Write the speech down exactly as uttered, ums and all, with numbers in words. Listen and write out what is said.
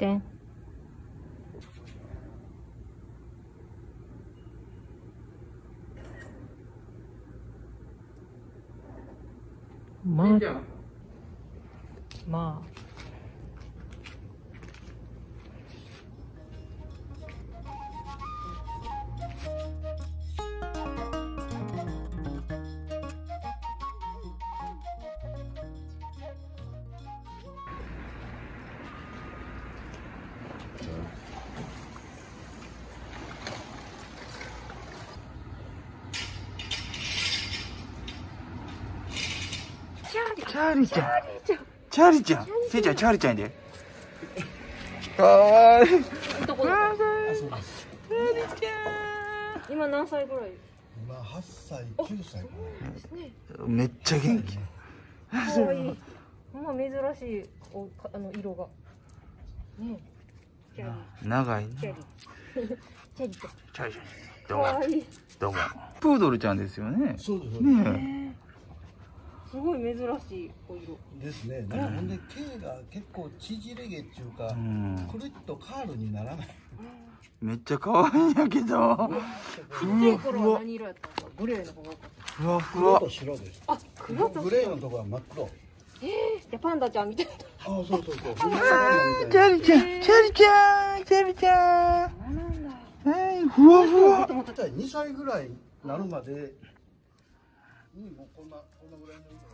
て。まあ、まあ。 チャーリーちゃん、チャーリーちゃん、せいちゃん、チャーリーちゃんやで。かわいい。 どこだ。チャーリーちゃん。今何歳ぐらい？ 今はっさい、きゅうさいかな。めっちゃ元気。 かわいい。まあ珍しいおあの色が。ね。チャーリー。 長いね。 チャーリー。チャーリーちゃん。 チャーリーちゃん。どうも。どうも。プードルちゃんですよね。 そうですね。 すごい珍しいお色ですね。だからほんで毛が結構縮れ毛っていうか、くるっとカールにならない。 めっちゃ可愛いんやけど。 ちっちゃい頃は何色やったんですか？グレーの方が。 ふわふわ。 黒と白です。 あ、黒と白。 グレーのとこは真っ黒。 ええ、じゃパンダちゃんみたいな。 あ、そうそうそう。チャチャーリーちゃん、チャーリーちゃん、チャーリーちゃん。 そうなんだ。 はい、ふわふわ。 にさいぐらいになるまでにもうこんなこんなぐらいの色。